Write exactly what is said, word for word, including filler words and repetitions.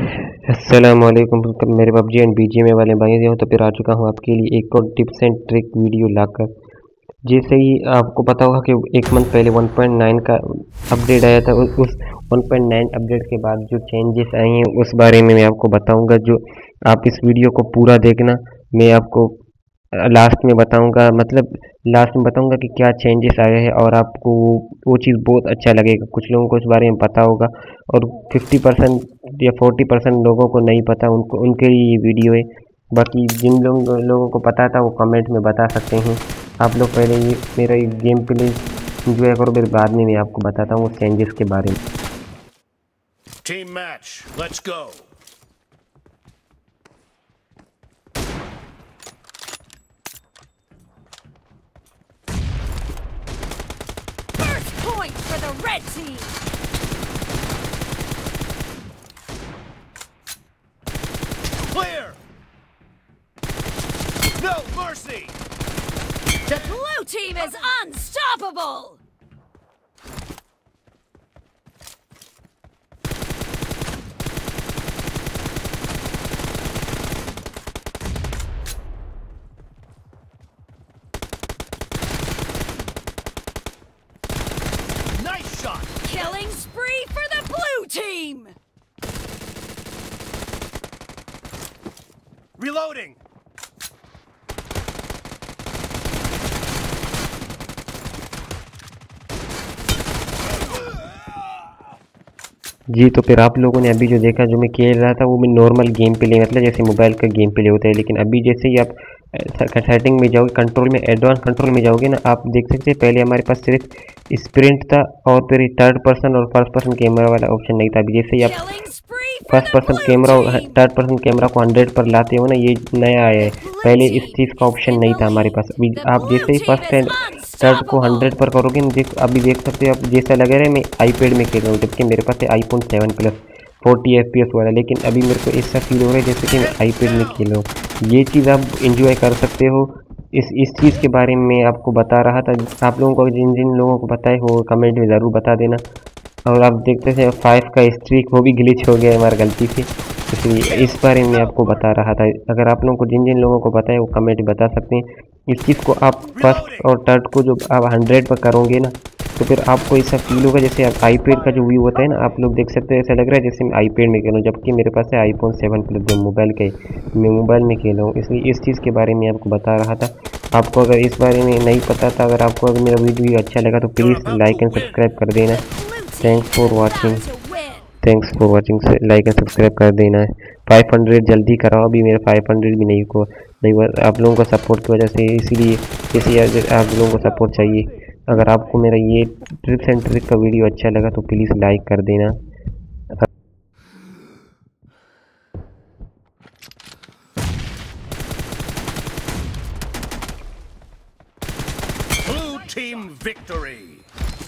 अस्सलामुअलैकुम मेरे PUBG and BGMI वाले भाई हो तो फिर आ चुका हूँ आपके लिए एक और टिप्स एंड ट्रिक वीडियो लाकर। जैसे ही आपको पता होगा कि एक मंथ पहले वन पॉइंट नाइन का अपडेट आया था। उस उस वन पॉइंट नाइन अपडेट के बाद जो चेंजेस आए हैं उस बारे में मैं आपको बताऊंगा। जो आप इस वीडियो को पूरा देखना। मैं आपको लास्ट में बताऊंगा, मतलब लास्ट में बताऊंगा कि क्या चेंजेस आए हैं और आपको वो वो चीज़ बहुत अच्छा लगेगा। कुछ लोगों को इस बारे में पता होगा और फिफ्टी परसेंट या फोर्टी परसेंट लोगों को नहीं पता, उनको उनके लिए ये वीडियो है। बाकी जिन लोग लोगों को पता था वो कमेंट में बता सकते हैं। आप लोग पहले ये मेरा ये गेम प्ले इंजॉय करो, फिर बाद में मैं आपको बताता हूँ चेंजेस के बारे में। Team match, let's go. First point for the red team. Clear. No mercy. The blue team is unstoppable. Nice shot. Killing spree for the blue team. Reloading. जी, तो फिर आप लोगों ने अभी जो देखा, जो मैं खेल रहा था वो मैं नॉर्मल गेम प्ले, मतलब जैसे मोबाइल का गेम प्ले होता है। लेकिन अभी जैसे ही आप सेटिंग में जाओगे, कंट्रोल में, एडवांस कंट्रोल में जाओगे ना, आप देख सकते हैं पहले हमारे पास सिर्फ स्प्रिंट था और फिर थर्ड पर्सन और फर्स्ट पर्सन कैमरा वाला ऑप्शन नहीं था। अभी जैसे ही आप Killing spree for first the person blue camera और team. थर्ड पर्सन कैमरा को हंड्रेड पर लाते हो ना, ये नया आया है। पहले इस चीज़ का ऑप्शन नहीं था हमारे पास। अभी The आप जैसे blue ही team first is and third को हंड्रेड unstoppable. पर करोगे ना, देख अभी देख सकते हो आप, जैसा लग रहा है मैं आईपैड में खेल रहा हूँ, जबकि मेरे पास है iPhone seven plus forty F P S वाला। लेकिन अभी मेरे को ऐसा फील हो रहा है जैसे कि मैं आईपैड में खेल रहा हूँ। ये चीज़ आप इंजॉय कर सकते हो। इस इस चीज़ के बारे में मैं आपको बता रहा था। आप लोगों को, जिन जिन लोगों को पता है वो कमेंट में ज़रूर बता देना। और आप देखते थे फाइव का स्ट्रीक वो भी ग्लिच हो गया है हमारी गलती से, इसलिए इस बारे में आपको बता रहा था। अगर आप लोगों को, जिन जिन लोगों को पता है वो कमेंट बता सकते हैं। इस चीज़ को आप फर्स्ट और थर्ड को जो आप हंड्रेड पर करोगे ना, तो फिर आपको ऐसा फील होगा जैसे आप आईपैड का जो व्यू होता है ना, आप लोग देख सकते हैं ऐसा लग रहा है जैसे मैं आईपैड में खेल रहा हूँ, जबकि मेरे पास है आईफोन सेवन प्लस जो मोबाइल का है, मैं मोबाइल में खेल रहा हूँ। इसलिए इस चीज़ के बारे में आपको बता रहा था। आपको अगर इस बारे में नहीं पता था, अगर आपको अगर मेरा वीडियो अच्छा लगा तो You're please about like to and win. Subscribe कर देना। The blue thanks team for is watching. about to win. Thanks for watching से लाइक एंड सब्सक्राइब कर देना है। फाइव हंड्रेड जल्दी कराओ, अभी मेरा फाइव हंड्रेड भी नहीं को नहीं हुआ आप लोगों का सपोर्ट की वजह से। इसीलिए इसी आप लोगों को सपोर्ट चाहिए। अगर आपको मेरा ये ट्रिप्स एंड ट्रिक का वीडियो अच्छा लगा तो प्लीज़ लाइक कर देना। Blue team victory.